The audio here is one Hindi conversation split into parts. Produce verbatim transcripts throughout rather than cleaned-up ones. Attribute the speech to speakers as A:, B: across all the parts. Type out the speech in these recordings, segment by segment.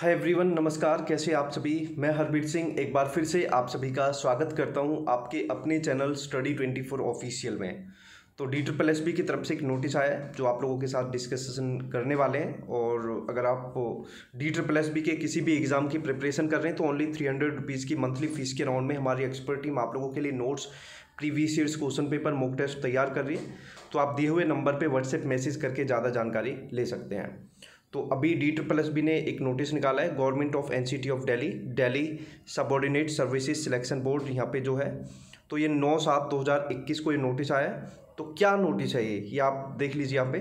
A: हाय एवरीवन, नमस्कार। कैसे आप सभी। मैं हरबीर सिंह एक बार फिर से आप सभी का स्वागत करता हूं आपके अपने channel study twenty four official में। तो डी ट्रिपल एस बी की तरफ से एक नोटिस आया है जो आप लोगों के साथ डिस्कशन करने वाले हैं। और अगर आप डी ट्रिपल एस बी के किसी भी एग्ज़ाम की प्रिपरेशन कर रहे हैं तो ओनली थ्री हंड्रेड रुपीज़ की मंथली फीस के राउंड में हमारी एक्सपर्ट टीम आप लोगों के लिए notes, previous years question paper, mock test तैयार कर रही है। तो आप दिए हुए नंबर पर व्हाट्सएप मैसेज करके ज़्यादा जानकारी ले सकते हैं। तो अभी डी ट्रिपल एस बी ने एक नोटिस निकाला है, government of N C T of Delhi, Delhi subordinate services selection board यहाँ पे जो है। तो ये नौ सात दो हज़ार इक्कीस को ये नोटिस आया है। तो क्या नोटिस है ये ये आप देख लीजिए यहाँ पे।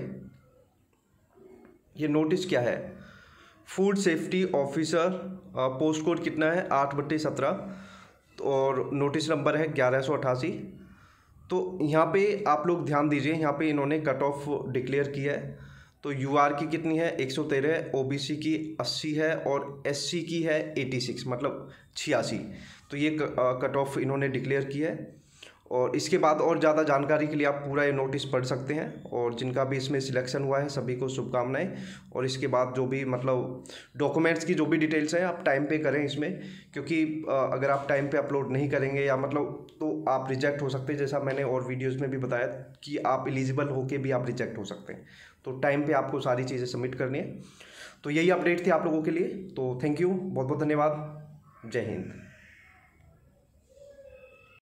A: ये नोटिस क्या है, food safety officer, post code कितना है आठ बट्टे सत्रह और नोटिस नंबर है ग्यारह सौ अट्ठासी। तो यहाँ पे आप लोग ध्यान दीजिए, यहाँ पे इन्होंने कट ऑफ डिक्लेयर किया है। तो यू आर की कितनी है एक सौ तेरह, ओ बी सी की अस्सी है और एस सी की है छियासी, मतलब छियासी। तो ये कट ऑफ इन्होंने डिक्लेयर किया है। और इसके बाद और ज़्यादा जानकारी के लिए आप पूरा ये नोटिस पढ़ सकते हैं। और जिनका भी इसमें सिलेक्शन हुआ है सभी को शुभकामनाएं। और इसके बाद जो भी मतलब डॉक्यूमेंट्स की जो भी डिटेल्स हैं आप टाइम पे करें इसमें, क्योंकि अगर आप टाइम पे अपलोड नहीं करेंगे या मतलब तो आप रिजेक्ट हो सकते हैं। जैसा मैंने और वीडियोज़ में भी बताया कि आप एलिजिबल होके भी आप रिजेक्ट हो सकते हैं। तो टाइम पे आपको सारी चीज़ें सबमिट करनी है। तो यही अपडेट थी आप लोगों के लिए। तो थैंक यू, बहुत बहुत धन्यवाद। जय हिंद।